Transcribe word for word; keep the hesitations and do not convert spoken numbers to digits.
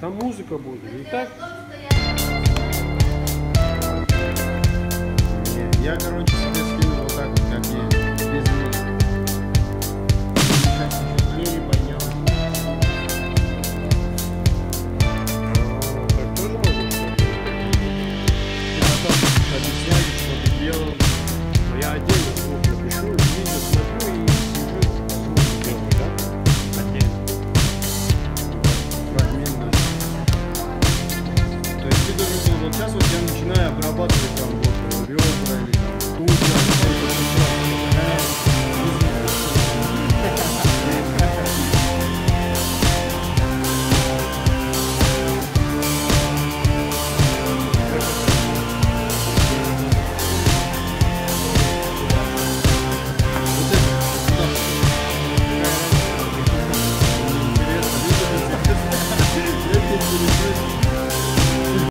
там музыка будет. И так. Не, я, короче, себе скинул вот так вот, как есть, без музыки. Сейчас не пойдем. Так тоже можно, что ли? Я потом объясняю, что ты делал. Но я отдельно звук напишу, видео смотрю и сижу, звук делаю, да? Отдельно. Фрагмент. То есть ты должен был, вот сейчас вот я начинаю обрабатывать там вот ребра или там тут, интересно, видишь,